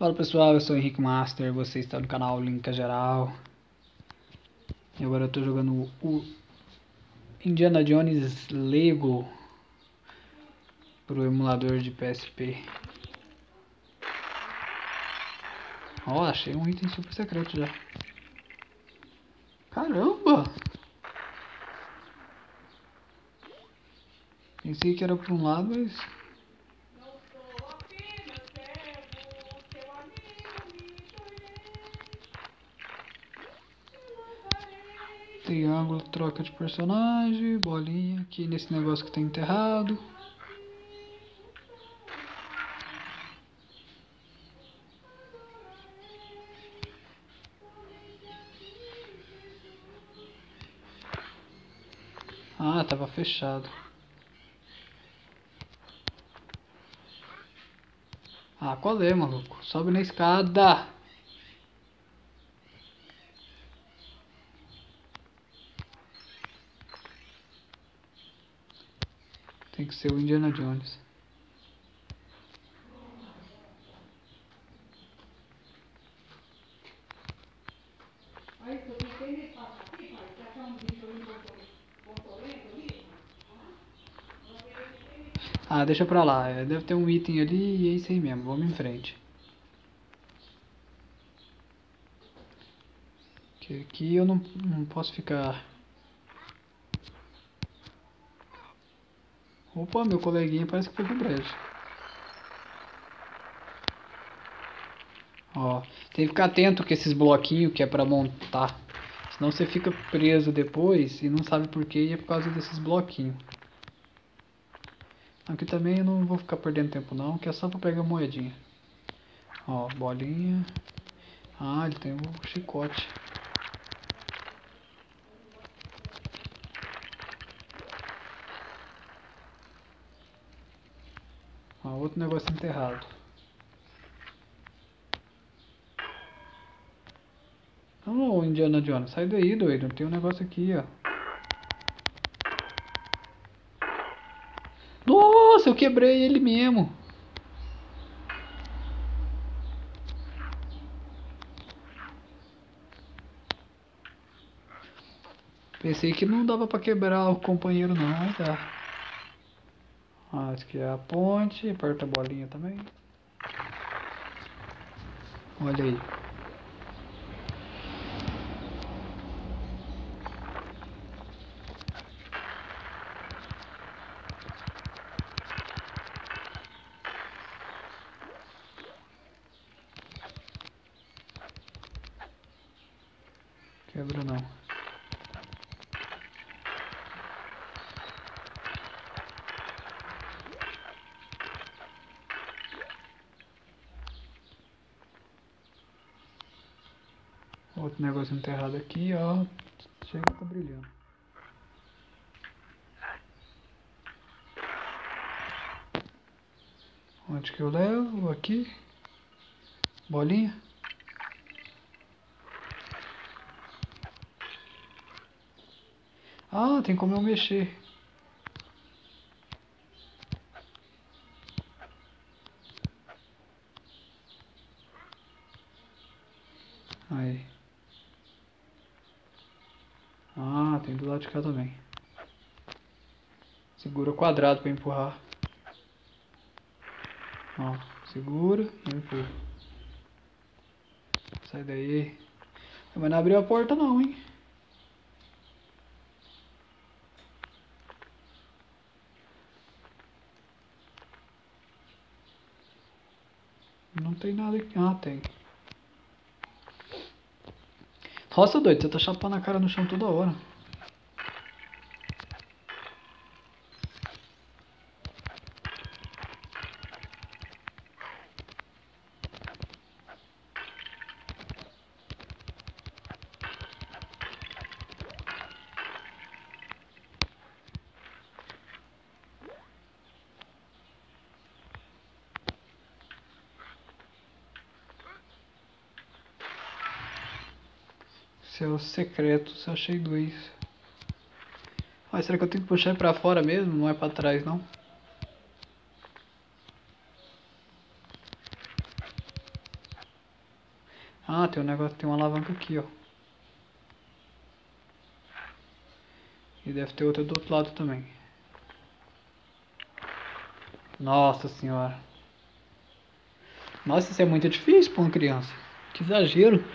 Fala pessoal, eu sou o Henrique Master, você está no canal Linka Geral. E agora eu estou jogando o Indiana Jones Lego pro emulador de PSP. Ó, achei um item super secreto já. Caramba! Pensei que era para um lado, mas... Triângulo, troca de personagem, bolinha aqui nesse negócio que tá enterrado. Ah, tava fechado. Ah, qual é, maluco? Sobe na escada! Tem que ser o Indiana Jones. Ah, deixa pra lá. Deve ter um item ali e é isso aí mesmo. Vamos em frente. Que aqui eu não posso ficar... Opa, meu coleguinha parece que foi pro brejo. Ó, tem que ficar atento com esses bloquinhos que é pra montar. Senão você fica preso depois e não sabe por quê, e é por causa desses bloquinhos. Aqui também eu não vou ficar perdendo tempo não, que é só pra pegar moedinha. Ó, bolinha. Ah, ele tem um chicote. Ó, outro negócio enterrado. Ô, Indiana Jones, sai daí, doido. Tem um negócio aqui, ó. Nossa, eu quebrei ele mesmo. Pensei que não dava pra quebrar o companheiro não, mas dá. Ah, essa aqui é a ponte, aperta a bolinha também. Olha aí. Quebra não. Outro negócio enterrado aqui, ó. Chega, tá brilhando. Onde que eu levo? Aqui. Bolinha. Ah, tem como eu mexer. Aí. Ah, tem do lado de cá também. Segura o quadrado pra empurrar. Ó, segura e empurra. Sai daí. Mas não abriu a porta não, hein? Não tem nada aqui. Ah, tem. Nossa, doido, você tá chapando a cara no chão toda hora. Seus secretos, achei dois. Mas será que eu tenho que puxar pra fora mesmo? Não é pra trás, não? Ah, tem um negócio, tem uma alavanca aqui, ó. E deve ter outra do outro lado também. Nossa senhora. Nossa, isso é muito difícil pra uma criança. Que exagero.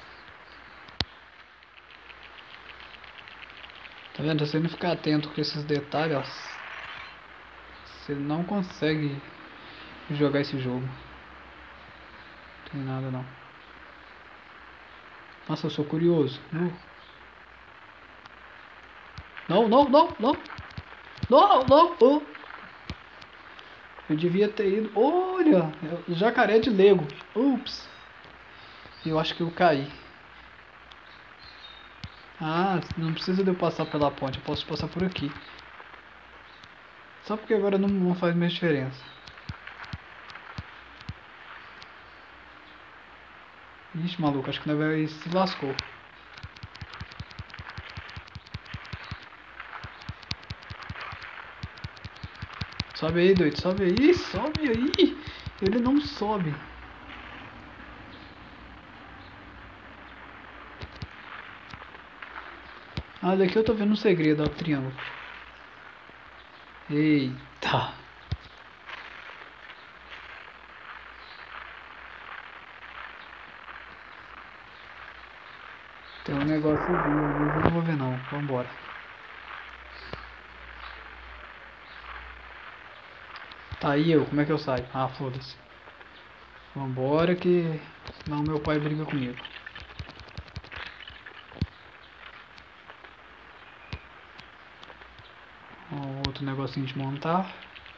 Tá vendo? Se você não ficar atento com esses detalhes, ó, você não consegue jogar esse jogo. Não tem nada não. Nossa, eu sou curioso. Não, não, não, não. Não, não, oh. Eu devia ter ido. Olha, jacaré de Lego. Ups. Eu acho que eu caí. Ah, não precisa de eu passar pela ponte. Eu posso passar por aqui. Só porque agora não faz mais diferença. Ixi, maluco, acho que nós vai se lascou. Sobe aí, doido, sobe aí, sobe aí. Ele não sobe. Ah, daqui eu tô vendo um segredo, ó, triângulo. Eita. Tem um negócio ali, eu não vou ver não. Vambora. Tá aí eu, como é que eu saio? Ah, foda-se. Vambora que senão meu pai briga comigo. Ó, outro negocinho de montar.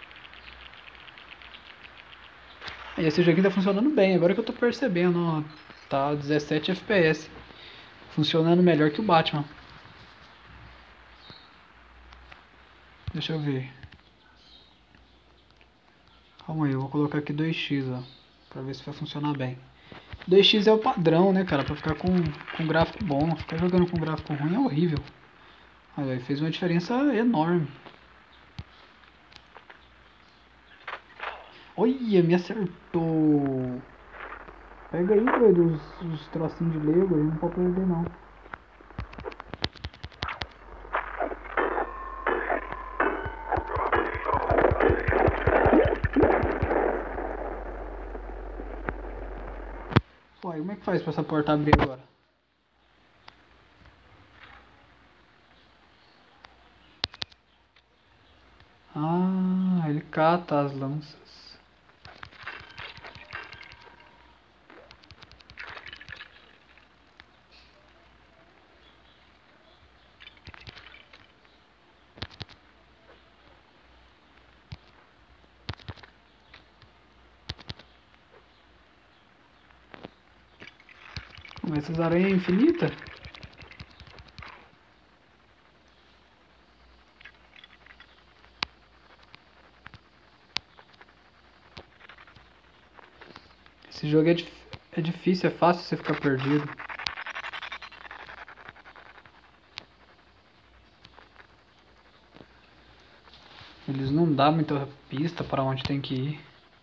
E esse joguinho tá funcionando bem, agora que eu tô percebendo, ó. Tá 17 FPS. Funcionando melhor que o Batman. Deixa eu ver. Calma aí, eu vou colocar aqui 2x, ó. Pra ver se vai funcionar bem. 2x é o padrão, né, cara? Pra ficar com gráfico bom. Ficar jogando com gráfico ruim é horrível. Aí, fez uma diferença enorme. Olha, me acertou. Pega aí, doido, os trocinhos de Lego aí, não pode perder não. Uai, como é que faz pra essa porta abrir agora? Ah, ele cata as lanças. Mas essas aranhas infinitas? Esse jogo é difícil, é fácil você ficar perdido. Eles não dão muita pista para onde tem que ir.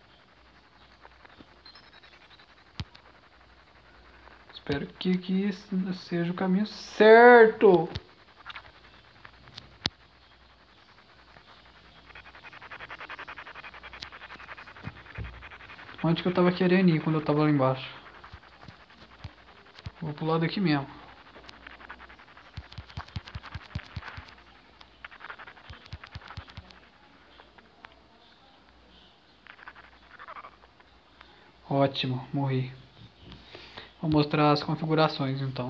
Espero que esse seja o caminho certo. Onde que eu tava querendo ir quando eu tava lá embaixo? Vou pro lado aqui mesmo. Ótimo, morri. Vou mostrar as configurações então.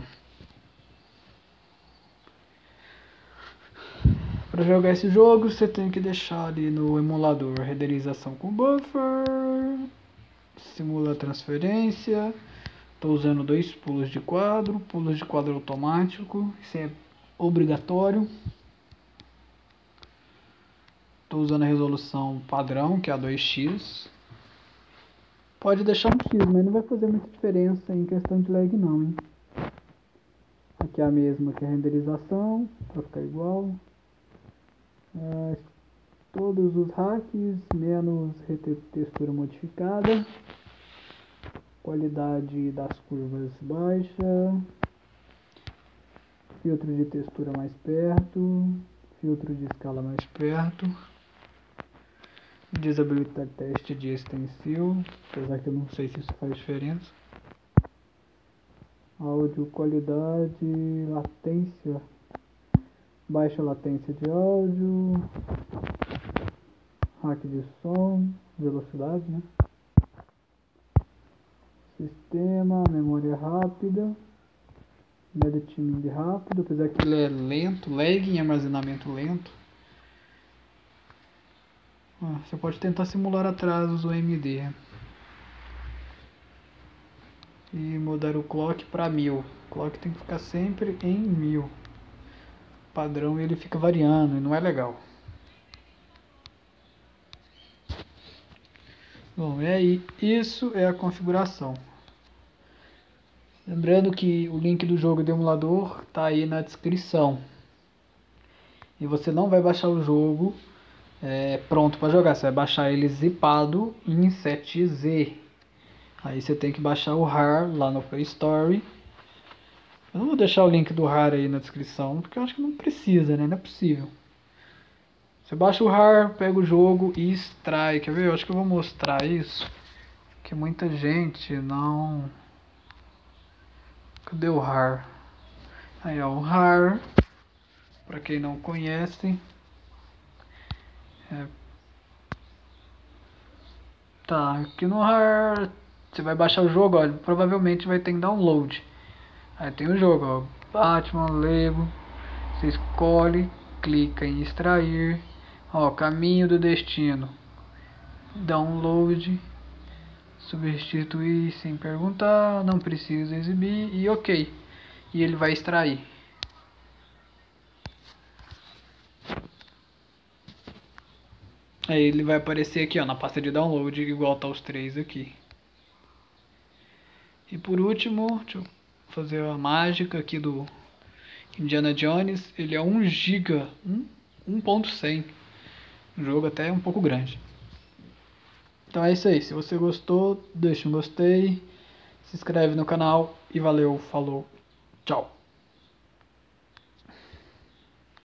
Para jogar esse jogo, você tem que deixar ali no emulador renderização com buffer, simula transferência. Estou usando 2 pulos de quadro automático, isso é obrigatório. Estou usando a resolução padrão, que é a 2x. Pode deixar um X, mas não vai fazer muita diferença em questão de lag não, hein? Aqui é a mesma que a renderização, para ficar igual. Todos os hacks, menos textura modificada. qualidade das curvas baixa, filtro de textura mais perto, filtro de escala mais perto, desabilitar teste de stencil, apesar que eu não sei se isso faz diferença, áudio, qualidade, latência, baixa latência de áudio, hack de som, velocidade, né? Sistema, memória rápida, média timing rápido, apesar que ele é lento, lag em armazenamento lento. Você pode tentar simular atrasos do AMD e mudar o clock para 1000. O clock tem que ficar sempre em 1000. O padrão ele fica variando e não é legal. Bom, e aí, isso é a configuração. Lembrando que o link do jogo do emulador está aí na descrição. E você não vai baixar o jogo pronto para jogar, você vai baixar ele zipado em 7Z. Aí você tem que baixar o RAR lá no Play Store. Eu não vou deixar o link do RAR aí na descrição, porque eu acho que não precisa, né? Não é possível. Você baixa o RAR, pega o jogo e extrai. Quer ver? Eu acho que eu vou mostrar isso. Porque muita gente não... Cadê o RAR? Aí ó, o RAR, pra quem não conhece, tá, aqui no RAR, você vai baixar o jogo, ó, provavelmente vai ter em download. Aí tem o jogo, ó, Batman, Lego, você escolhe, clica em extrair, ó, caminho do destino, download, substituir sem perguntar, não precisa exibir e ok. E ele vai extrair. Aí ele vai aparecer aqui, ó, na pasta de download, igual tá os três aqui. E por último, deixa eu fazer a mágica aqui do Indiana Jones. Ele é 1 GB, 1.100. Um jogo até um pouco grande. Então é isso aí. Se você gostou, deixa um gostei, se inscreve no canal e valeu, falou, tchau.